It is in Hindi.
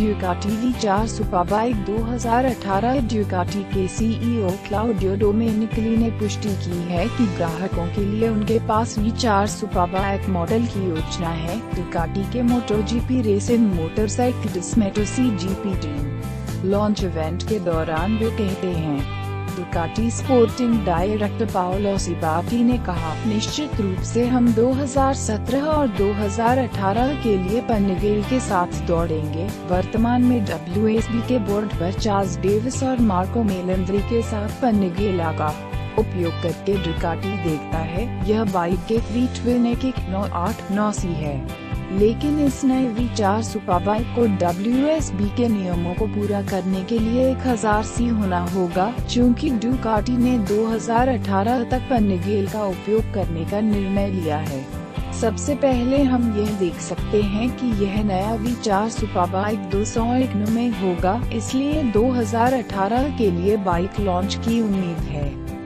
ड्यूकाटी V4 सुपरबाइक 2018। ड्यूकाटी के सीईओ क्लाउडियो डोमेनिकली ने पुष्टि की है कि ग्राहकों के लिए उनके पास V4 सुपरबाइक मॉडल की योजना है। ड्यूकाटी के MotoGP racing motorcycles MotoGP team launch event के दौरान वे कहते हैं। Ducati sporting director Paolo Ciabatti ने कहा, निश्चित रूप से हम 2017 और 2018 के लिए पन्नेगेल के साथ दौड़ेंगे। वर्तमान में WSB के बोर्ड पर चार्ल्स डेविस और मार्को मेलेंद्री के साथ पन्नेगेला का उपयोग करके डुकाटी देखता है। यह बाइक के V12 एक 989 है, लेकिन इस नए V4 सुपरबाइक को WSB के नियमों को पूरा करने के लिए 1000 होना होगा, चूंकि डुकाटी ने 2018 तक पन्नेगेल का उपयोग करने का निर्णय लिया है। सबसे पहले हम यह देख सकते हैं कि यह नया V4 सुपरबाइक 201 में होगा, इसलिए 2018 के लिए बाइक लॉन्च की उम्मीद है।